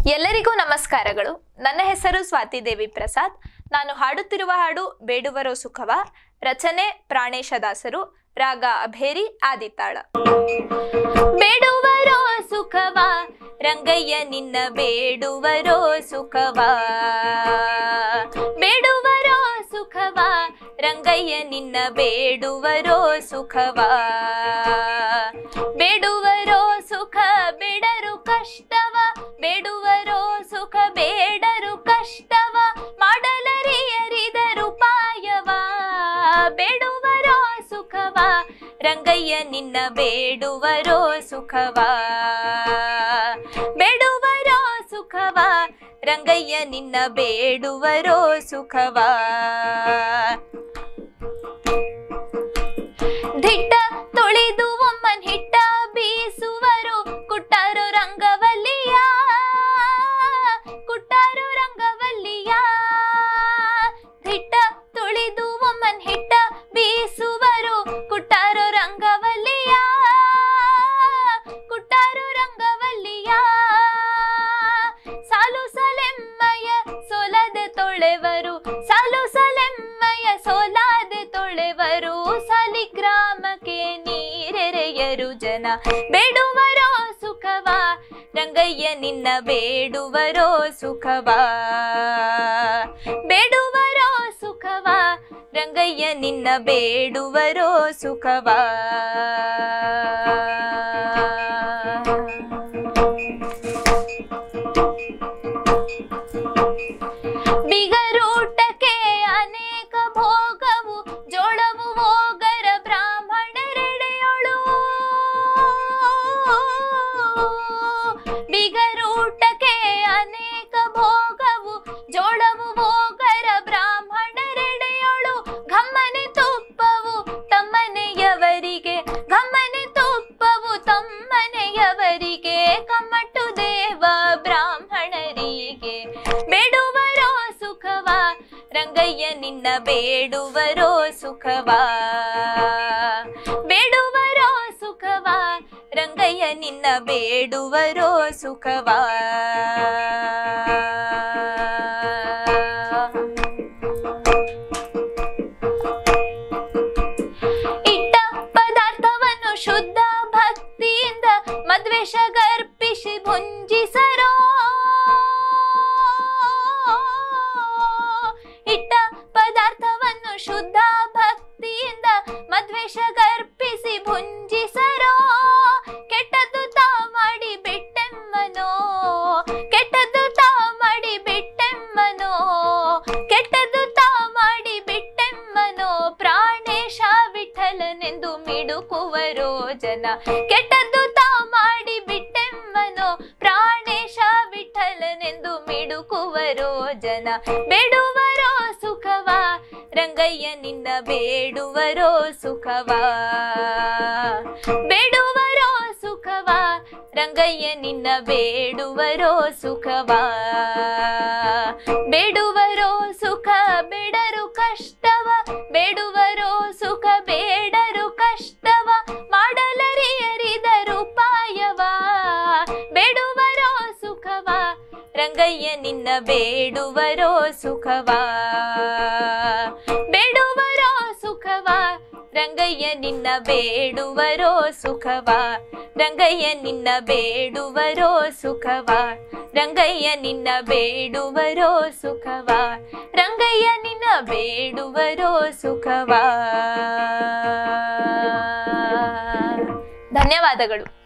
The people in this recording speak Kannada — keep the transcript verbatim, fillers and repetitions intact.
ಎಲ್ಲರಿಗೂ ನಮಸ್ಕಾರಗಳು. ನನ್ನ ಹೆಸರು ಸ್ವಾತಿ ದೇವಿ ಪ್ರಸಾದ್. ನಾನು ಹಾಡುತ್ತಿರುವ ಹಾಡು ಬೇಡುವರೋ ಸುಖವ. ರಚನೆ ಪ್ರಾಣೇಶ ದಾಸರು. ರಾಗ ಅಭೇರಿ ಆದಿತಾಳ. ಬೇಡುವರೋ ಸುಖವ ರಂಗಯ್ಯ ನಿನ್ನ ಬೇಡುವರೋ ಸುಖವ. ಬೇಡುವರೋ ಸುಖವ ರಂಗಯ್ಯ ನಿನ್ನ ಬೇಡುವರೋ ಸುಖವ. ಬೇಡುವರೋ ಸುಖ ಬೇಡರು ಕಷ್ಟವ. ಬೇಡುವರೋ ಸುಖ ಬೇಡರು ಕಷ್ಟವ. ಮಾಡಲರಿಯರಿದರು ಪಾಯವ. ಬೇಡುವರೋ ಸುಖವ ರಂಗಯ್ಯ ನಿನ್ನ ಬೇಡುವರೋ ಸುಖವ. ಬೇಡುವರೋ ಸುಖವ ರಂಗಯ್ಯ ನಿನ್ನ ಬೇಡುವರೋ ಸುಖವ. ದಿಟ್ಟ ತೊಳೆದು ಒಮ್ಮನ್ ಹಿಟ್ಟ ಬೀಸುವರು ಕುಟ್ಟಾರು ರಂಗವಲ್ಲಿಯ. ಕುಟ್ಟಾರು ರಂಗವಲ್ಲಿಯ ದಿಟ್ಟ ತೊಳೆದು ಒಮ್ಮನ್ ಹಿಟ್ಟ ಬೀಸುವರು ಕುಟ್ಟಾರು ರಂಗವಲ್ಲಿಯ. ಕುಟ್ಟಾರು ರಂಗವಲ್ಲಿಯ ಸಾಲು ಸಲೆಮ್ಮಯ ಸೋಲದೆ ತೊಳೆವರು. ಸಾಲು ಸಲೆಮ್ಮಯ ಸೋಲಾದೆ ತೊಳೆವರು. ಸಾಲಿಗ್ರಾಮಕ್ಕೆ ನೀರೆರೆಯರು ಜನ. ಬೇಡುವರೋ ಸುಖವ ರಂಗಯ್ಯ ನಿನ್ನ ಬೇಡುವರೋ ಸುಖವ. ಬೇಡುವರೋ ಸುಖವ ರಂಗಯ್ಯ ನಿನ್ನ ಬೇಡುವರೋ ಸುಖವ. ಬಿಗರೂಟಕ್ಕೆ ಅನೇಕ ಭೋಗವು ಜೋಳವು ಹೋಗರ ಬ್ರಾಹ್ಮಣರೆಡೆಯೊಳು. ಬಿಗರೂಟಕ್ಕೆ ಅನೇಕ ಭೋಗವು ಜೋಳವು ಹೋಗರ ಬ್ರಾಹ್ಮಣರೆಡೆಯೊಳು. ಘಮ್ಮನೆ ತುಪ್ಪವು ತಮ್ಮನೆಯವರಿಗೆ. ಘಮ್ಮನೆ ತುಪ್ಪವು ತಮ್ಮನೆಯವರಿಗೆ. ಕಮ್ಮಟ್ಟು ದೇವ ಬ್ರಾಹ್ಮಣರಿಗೆ. ಬೇಡುವರೋ ಸುಖವ ರಂಗಯ್ಯ ನಿನ್ನ ಬೇಡುವರೋ ಸುಖವ. ಬೇಡುವರೋ ಸುಖವ ರಂಗಯ್ಯ ನಿನ್ನ ಬೇಡುವರೋ ಸುಖವ. ಇಟ್ಟ ಪದಾರ್ಥವನ್ನು ಶುದ್ಧ ಭಕ್ತಿಯಿಂದ ಮದ್ವೇಷ ಗರ್ಪಿಸಿ ಭುಂಜಿಸರೋ. ಇಟ್ಟ ಪದಾರ್ಥವನ್ನು ಶುದ್ಧ ಭಕ್ತಿಯಿಂದ ಮದ್ವೇಷ ಗರ್ಪಿಸಿ ಭುಂಜಿಸರೋ. ಕೆಟ್ಟದ್ದು ತಾ ಮಾಡಿ ಬಿಟ್ಟೆಮ್ಮನೋ. ಕೆಟ್ಟದ್ದು ತಾ ಮಾಡಿ ಬಿಟ್ಟೆಮ್ಮನೋ. ಕೆಟ್ಟದ್ದು ತಾ ಮಾಡಿ ಬಿಟ್ಟೆಮ್ಮನೋ. ಪ್ರಾಣೇಶ ವಿಠಲನೆಂದು ಮಿಡುಕುವರೋ ಜನ. ಕೆಟ್ಟದ್ದು ತಾ ಮಾಡಿ ಬಿಟ್ಟೆಮ್ಮನೋ. ಪ್ರಾಣೇಶ ವಿಠಲನೆಂದು ಮಿಡುಕುವರೋ ಜನ. ಬೇಡುವರೋ ಸುಖವ ರಂಗಯ್ಯ ನಿನ್ನ ಬೇಡುವರೋ ಸುಖವ. ಬೇಡುವರೋ ಸುಖವ ರಂಗಯ್ಯ ನಿನ್ನ ಬೇಡುವರೋ ಸುಖವ. ಬೇಡುವರೋ ಸುಖ ಬೇಡರು ಕಷ್ಟವ. ಬೇಡುವರೋ ಸುಖ ಬೇಡರು ಕಷ್ಟವ. ಮಾಡಲರಿಯರಿದರು ಪಾಯವ. ಬೇಡುವರೋ ಸುಖವ ರಂಗಯ್ಯ ನಿನ್ನ ಬೇಡುವರೋ ಸುಖವ. ಬೇಡುವರೋ ಸುಖವ ರಂಗಯ್ಯ ನಿನ್ನ ಬೇಡುವರೋ ಸುಖವ. ರಂಗಯ್ಯ ನಿನ್ನ ಬೇಡುವರೋ ಸುಖವ. ರಂಗಯ್ಯ ನಿನ್ನ ಬೇಡುವರೋ ಸುಖವ. ರಂಗಯ್ಯ ನಿನ್ನ ಬೇಡುವರೋ ಸುಖವ. ಧನ್ಯವಾದಗಳು.